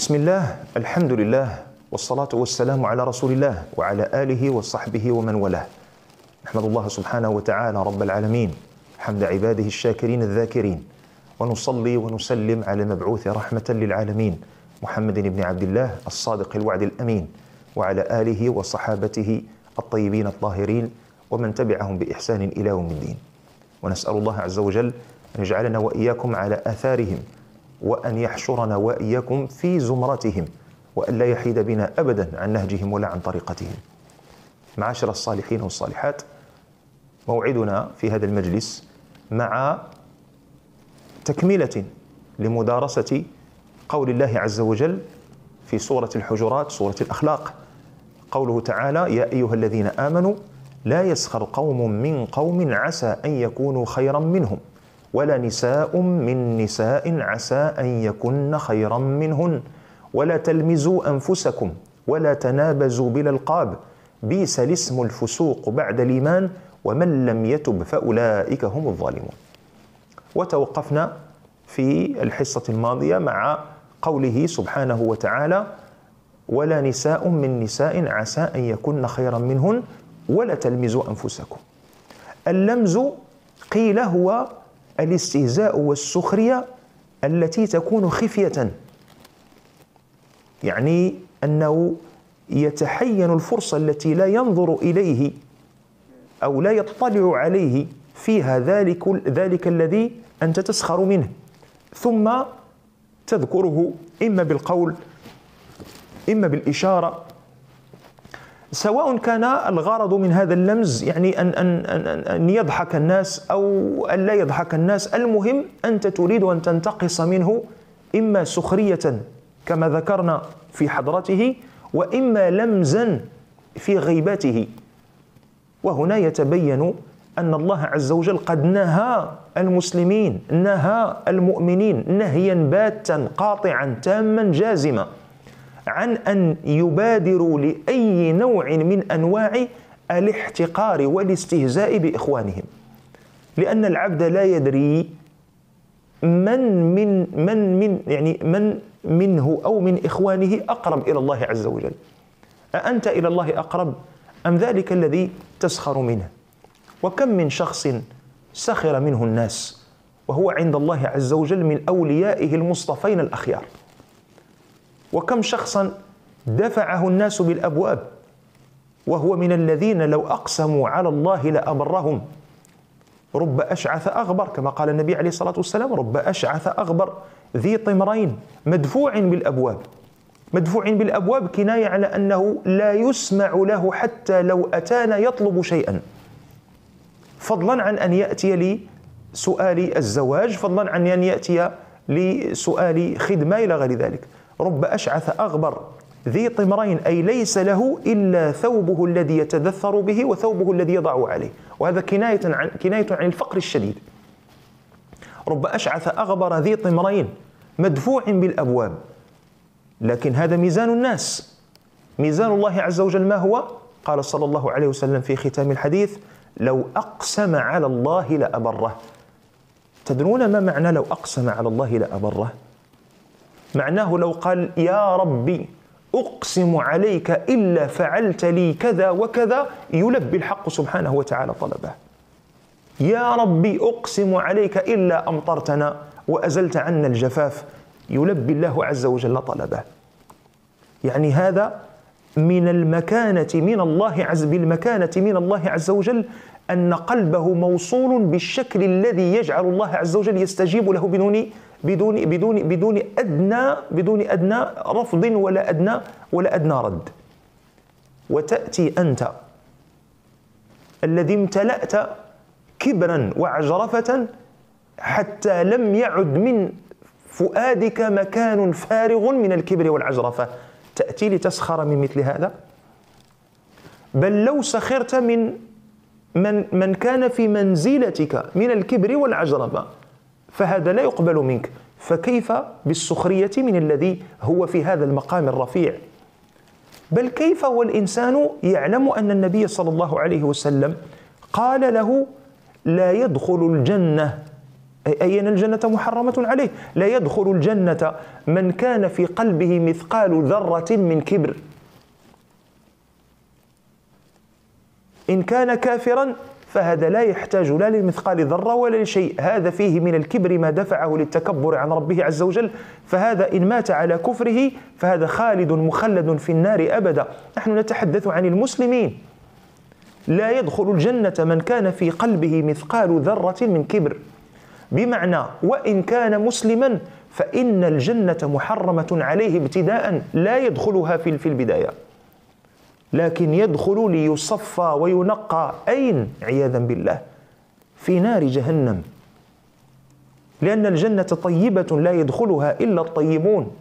بسم الله، الحمد لله، والصلاة والسلام على رسول الله وعلى آله وصحبه ومن والاه. نحمد الله سبحانه وتعالى رب العالمين حمد عباده الشاكرين الذاكرين، ونصلي ونسلم على المبعوث رحمة للعالمين محمد بن عبد الله الصادق الوعد الأمين، وعلى آله وصحابته الطيبين الطاهرين ومن تبعهم بإحسان إلى يوم الدين. ونسأل الله عز وجل أن يجعلنا وإياكم على آثارهم، وأن يحشرنا وإياكم في زمرتهم، وأن لا يحيد بنا أبدا عن نهجهم ولا عن طريقتهم. معاشر الصالحين والصالحات، موعدنا في هذا المجلس مع تكملة لمدارسة قول الله عز وجل في سورة الحجرات، سورة الأخلاق، قوله تعالى: يا أيها الذين آمنوا لا يسخر قوم من قوم عسى أن يكونوا خيرا منهم، ولا نساء من نساء عسى أن يكن خيرا منهن، ولا تلمزوا أنفسكم ولا تنابزوا بالألقاب، بئس الاسم الفسوق بعد الإيمان ومن لم يتب فأولئك هم الظالمون. وتوقفنا في الحصة الماضية مع قوله سبحانه وتعالى: ولا نساء من نساء عسى أن يكن خيرا منهن ولا تلمزوا أنفسكم. اللمز قيل هو الاستهزاء والسخرية التي تكون خفية، يعني أنه يتحين الفرصة التي لا ينظر إليه أو لا يطلع عليه فيها ذلك الذي أنت تسخر منه، ثم تذكره إما بالقول إما بالإشارة، سواء كان الغرض من هذا اللمز يعني أن يضحك الناس أو أن لا يضحك الناس. المهم أنت تريد أن تنتقص منه إما سخرية كما ذكرنا في حضرته، وإما لمزا في غيبته. وهنا يتبين أن الله عز وجل قد نهى المسلمين، نهى المؤمنين نهيا باتا قاطعا تاما جازما عن أن يبادروا لأي نوع من أنواع الاحتقار والاستهزاء بإخوانهم، لأن العبد لا يدري من منه أو من إخوانه أقرب إلى الله عز وجل. أأنت إلى الله أقرب أم ذلك الذي تسخر منه؟ وكم من شخص سخر منه الناس وهو عند الله عز وجل من أوليائه المصطفين الأخيار، وكم شخصا دفعه الناس بالأبواب وهو من الذين لو أقسموا على الله لأبرهم. رب أشعث أغبر، كما قال النبي عليه الصلاة والسلام: رب أشعث أغبر ذي طمرين مدفوع بالأبواب. مدفوع بالأبواب كناية على أنه لا يسمع له حتى لو أتانا يطلب شيئا، فضلا عن أن يأتي لسؤال الزواج، فضلا عن أن يأتي لسؤال خدمة إلى غير ذلك. رب أشعث أغبر ذي طمرين، أي ليس له إلا ثوبه الذي يتدثر به وثوبه الذي يضع عليه، وهذا كناية عن الفقر الشديد. رب أشعث أغبر ذي طمرين مدفوع بالأبواب. لكن هذا ميزان الناس. ميزان الله عز وجل ما هو؟ قال صلى الله عليه وسلم في ختام الحديث: لو أقسم على الله لأبره. تدرون ما معنى لو أقسم على الله لأبره؟ معناه لو قال: يا ربي أقسم عليك إلا فعلت لي كذا وكذا، يلبي الحق سبحانه وتعالى طلبه. يا ربي أقسم عليك إلا أمطرتنا وأزلت عنا الجفاف، يلبي الله عز وجل طلبه. يعني هذا من المكانة من الله عز وجل أن قلبه موصول بالشكل الذي يجعل الله عز وجل يستجيب له بدون أدنى رفض ولا أدنى رد. وتأتي أنت الذي امتلأت كبرا وعجرفة حتى لم يعد من فؤادك مكان فارغ من الكبر والعجرفة، تأتي لتسخر من مثل هذا؟ بل لو سخرت من كان في منزلتك من الكبر والعجرفة فهذا لا يقبل منك، فكيف بالسخرية من الذي هو في هذا المقام الرفيع؟ بل كيف والإنسان يعلم أن النبي صلى الله عليه وسلم قال له: لا يدخل الجنة أي أن الجنة محرمة عليه. لا يدخل الجنة من كان في قلبه مثقال ذرة من كبر. إن كان كافرا فهذا لا يحتاج لا لمثقال ذرة ولا لشيء، هذا فيه من الكبر ما دفعه للتكبر عن ربه عز وجل، فهذا إن مات على كفره فهذا خالد مخلد في النار أبدا. نحن نتحدث عن المسلمين. لا يدخل الجنة من كان في قلبه مثقال ذرة من كبر، بمعنى وإن كان مسلما فإن الجنة محرمة عليه ابتداء، لا يدخلها في البداية، لكن يدخل ليصفى وينقى. أين؟ عياذا بالله في نار جهنم، لأن الجنة طيبة لا يدخلها إلا الطيبون.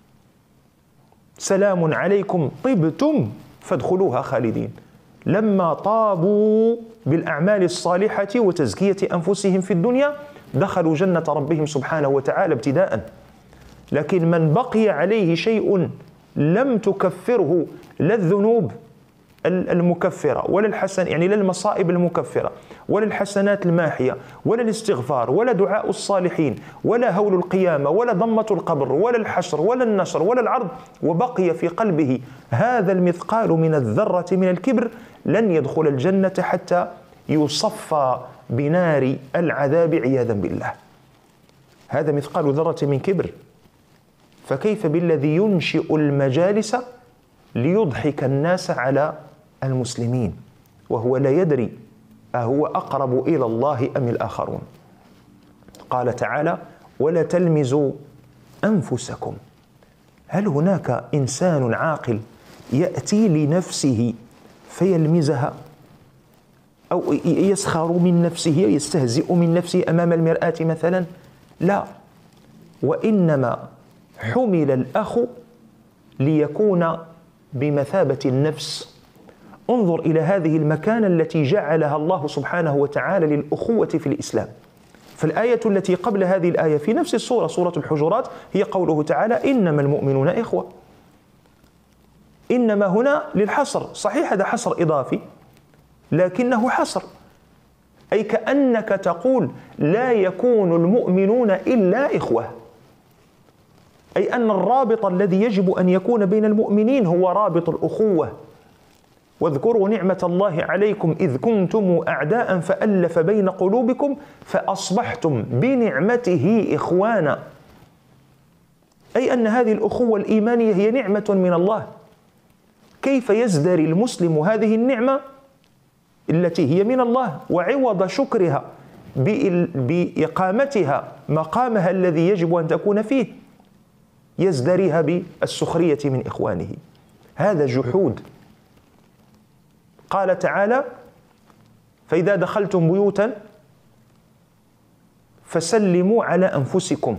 سلام عليكم طبتم فادخلوها خالدين. لما طابوا بالأعمال الصالحة وتزكية أنفسهم في الدنيا دخلوا جنة ربهم سبحانه وتعالى ابتداء. لكن من بقي عليه شيء لم تكفره لا الذنوب المكفرة ولا الحسن، يعني لا المصائب المكفرة ولا الحسنات الماحية ولا الاستغفار ولا دعاء الصالحين ولا هول القيامة ولا ضمة القبر ولا الحشر ولا النشر ولا العرض، وبقي في قلبه هذا المثقال من الذرة من الكبر، لن يدخل الجنة حتى يصفى بنار العذاب عياذا بالله. هذا مثقال ذرة من كبر، فكيف بالذي ينشئ المجالس ليضحك الناس على المسلمين وهو لا يدري أهو أقرب إلى الله أم الآخرون. قال تعالى: ولا تلمزوا أنفسكم. هل هناك إنسان عاقل يأتي لنفسه فيلمزها أو يسخر من نفسه يستهزئ من نفسه أمام المرآة مثلا؟ لا، وإنما حمل الأخ ليكون بمثابة النفس. انظر إلى هذه المكانة التي جعلها الله سبحانه وتعالى للأخوة في الإسلام. فالآية التي قبل هذه الآية في نفس السورة، سورة الحجرات، هي قوله تعالى: إنما المؤمنون إخوة. إنما هنا للحصر، صحيح هذا حصر إضافي لكنه حصر، أي كأنك تقول لا يكون المؤمنون إلا إخوة، أي أن الرابط الذي يجب أن يكون بين المؤمنين هو رابط الأخوة. واذكروا نعمة الله عليكم إذ كنتم أعداء فألف بين قلوبكم فأصبحتم بنعمته إخوانا، أي أن هذه الأخوة الإيمانية هي نعمة من الله. كيف يزدري المسلم هذه النعمة التي هي من الله وعوض شكرها بإقامتها مقامها الذي يجب أن تكون فيه يزدريها بالسخرية من إخوانه؟ هذا جحود. قال تعالى: فإذا دخلتم بيوتا فسلموا على أنفسكم.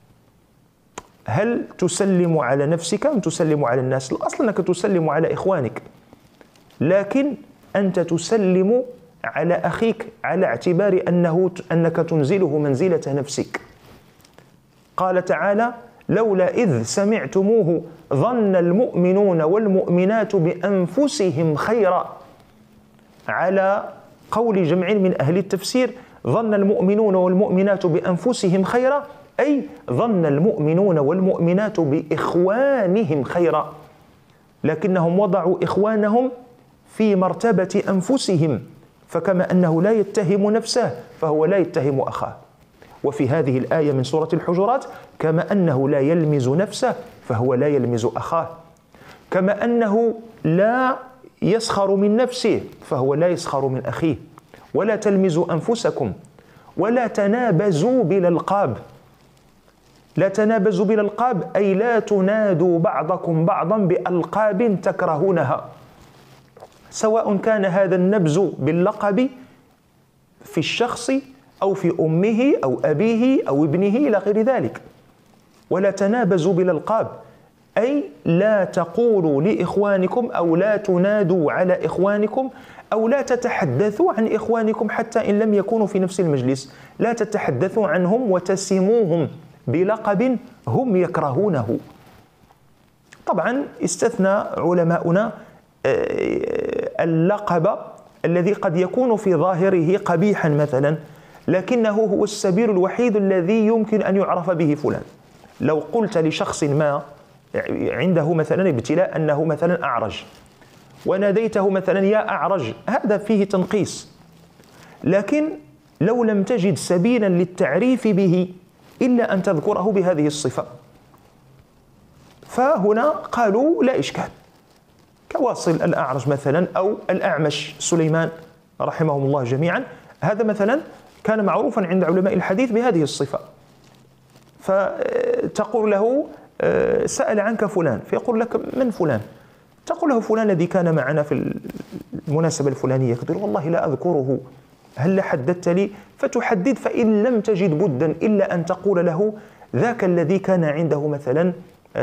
هل تسلم على نفسك أم تسلم على الناس؟ الأصل أنك تسلم على إخوانك، لكن أنت تسلم على أخيك على اعتبار أنك تنزله منزلة نفسك. قال تعالى: لولا إذ سمعتموه ظن المؤمنون والمؤمنات بأنفسهم خيرا. على قول جمع من أهل التفسير ظن المؤمنون والمؤمنات بأنفسهم خيرا، أي ظن المؤمنون والمؤمنات بإخوانهم خيرا، لكنهم وضعوا إخوانهم في مرتبة أنفسهم، فكما أنه لا يتهم نفسه فهو لا يتهم أخاه. وفي هذه الآية من سورة الحجرات: كما أنه لا يلمز نفسه فهو لا يلمز أخاه، كما أنه لا يسخر من نفسه فهو لا يسخر من أخيه. ولا تلمزوا أنفسكم ولا تنابزوا بالألقاب. لا تنابزوا بالألقاب أي لا تنادوا بعضكم بعضا بألقاب تكرهونها، سواء كان هذا النبز باللقب في الشخص أو في أمه أو أبيه أو ابنه إلى غير ذلك. ولا تنابزوا بالألقاب أي لا تقولوا لإخوانكم أو لا تنادوا على إخوانكم أو لا تتحدثوا عن إخوانكم حتى إن لم يكونوا في نفس المجلس، لا تتحدثوا عنهم وتسموهم بلقب هم يكرهونه. طبعا استثنى علماؤنا اللقب الذي قد يكون في ظاهره قبيحا مثلا، لكنه هو السبيل الوحيد الذي يمكن أن يعرف به فلان. لو قلت لشخص ما عنده مثلا ابتلاء أنه مثلا أعرج، وناديته مثلا يا أعرج، هذا فيه تنقيص. لكن لو لم تجد سبيلا للتعريف به إلا أن تذكره بهذه الصفة، فهنا قالوا لا إشكال، كواصل الأعرج مثلا أو الأعمش سليمان رحمهم الله جميعا، هذا مثلا كان معروفا عند علماء الحديث بهذه الصفة. فتقول له سأل عنك فلان، فيقول لك من فلان؟ تقول له فلان الذي كان معنا في المناسبة الفلانية، يقول والله لا أذكره، هل حددت لي؟ فتحدد، فإن لم تجد بدا إلا أن تقول له ذاك الذي كان عنده مثلا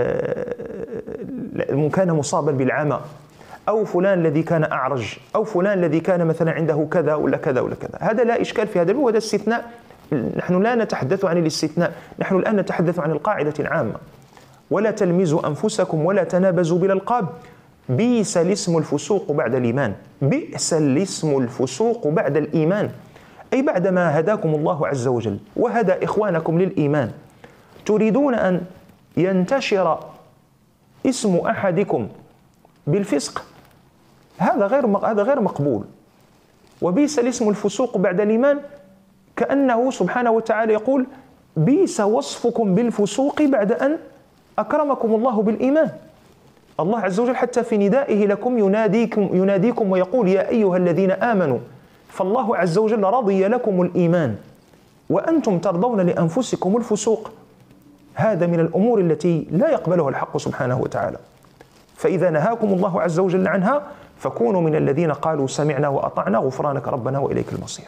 كان مصابا بالعمى، أو فلان الذي كان أعرج، أو فلان الذي كان مثلا عنده كذا ولا كذا ولا كذا. هذا لا إشكال في هذا، وهذا استثناء. نحن لا نتحدث عن الاستثناء، نحن الآن نتحدث عن القاعدة العامة. ولا تلمزوا أنفسكم ولا تنابزوا بالألقاب، بئس الاسم الفسوق بعد الإيمان. بئس الاسم الفسوق بعد الإيمان، أي بعدما هداكم الله عز وجل وهدى إخوانكم للإيمان، تريدون أن ينتشر اسم أحدكم بالفسق، هذا غير مقبول. وبئس الاسم الفسوق بعد الإيمان، كأنه سبحانه وتعالى يقول بئس وصفكم بالفسوق بعد أن أكرمكم الله بالإيمان. الله عز وجل حتى في ندائه لكم يناديكم ويقول يا أيها الذين آمنوا، فالله عز وجل رضي لكم الإيمان وأنتم ترضون لأنفسكم الفسوق. هذا من الأمور التي لا يقبلها الحق سبحانه وتعالى. فإذا نهاكم الله عز وجل عنها فكونوا من الذين قالوا سمعنا وأطعنا غفرانك ربنا وإليك المصير.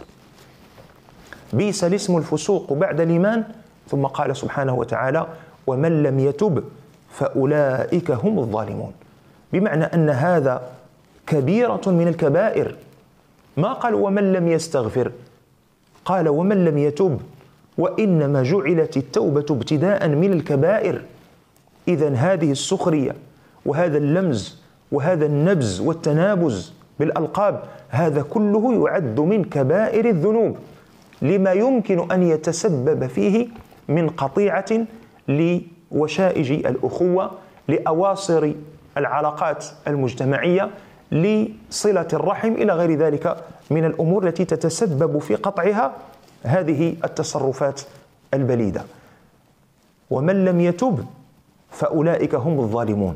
بئس الاسم الفسوق بعد الإيمان. ثم قال سبحانه وتعالى ومن لم يتب فأولئك هم الظالمون، بمعنى أن هذا كبيرة من الكبائر. ما قال ومن لم يستغفر، قال ومن لم يتب، وإنما جعلت التوبة ابتداء من الكبائر. إذن هذه السخرية وهذا اللمز وهذا النبز والتنابز بالألقاب، هذا كله يعد من كبائر الذنوب، لما يمكن أن يتسبب فيه من قطيعة لوشائج الأخوة، لأواصر العلاقات المجتمعية، لصلة الرحم، إلى غير ذلك من الأمور التي تتسبب في قطعها هذه التصرفات البليدة. ومن لم يتب فأولئك هم الظالمون.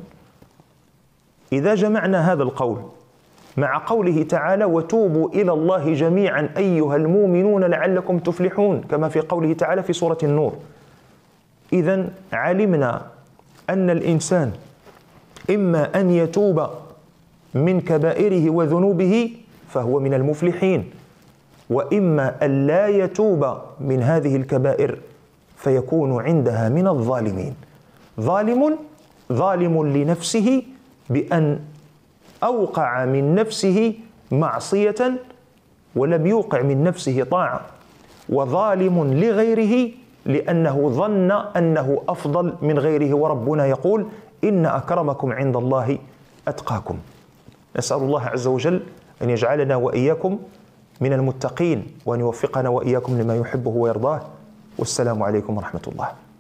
إذا جمعنا هذا القول مع قوله تعالى وتوبوا إلى الله جميعا أيها المؤمنون لعلكم تفلحون، كما في قوله تعالى في سورة النور، إذن علمنا أن الإنسان إما أن يتوب من كبائره وذنوبه فهو من المفلحين، وإما أن لا يتوب من هذه الكبائر فيكون عندها من الظالمين. ظالم لنفسه بأن أوقع من نفسه معصية ولم يوقع من نفسه طاعة، وظالم لغيره لأنه ظن أنه أفضل من غيره، وربنا يقول إن أكرمكم عند الله أتقاكم. نسأل الله عز وجل أن يجعلنا وإياكم من المتقين، وأن يوفقنا وإياكم لما يحبه ويرضاه. والسلام عليكم ورحمة الله.